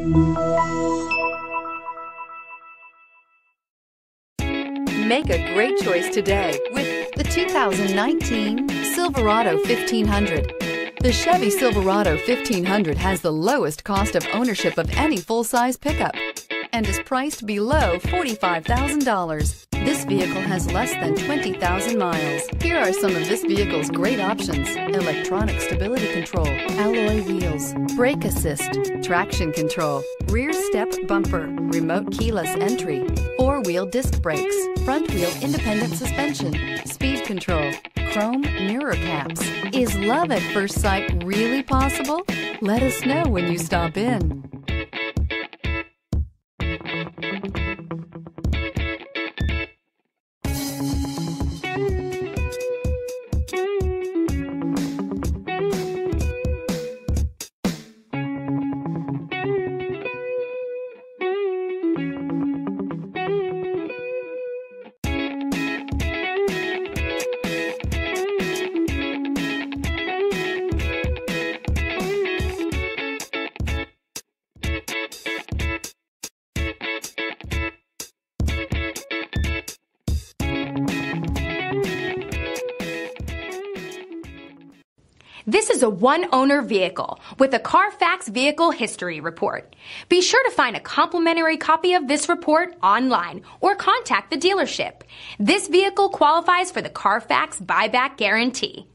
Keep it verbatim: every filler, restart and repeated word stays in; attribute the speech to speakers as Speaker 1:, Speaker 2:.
Speaker 1: Make a great choice today with the two thousand nineteen Silverado fifteen hundred. The Chevy Silverado fifteen hundred has the lowest cost of ownership of any full-size pickup and is priced below forty-five thousand dollars. This vehicle has less than twenty thousand miles. Here are some of this vehicle's great options: electronic stability control, alloy wheels, brake assist, traction control, rear step bumper, remote keyless entry, four-wheel disc brakes, front-wheel independent suspension, speed control, chrome mirror caps. Is love at first sight really possible? Let us know when you stop in.
Speaker 2: This is a one-owner vehicle with a Carfax Vehicle History Report. Be sure to find a complimentary copy of this report online or contact the dealership. This vehicle qualifies for the Carfax Buyback Guarantee.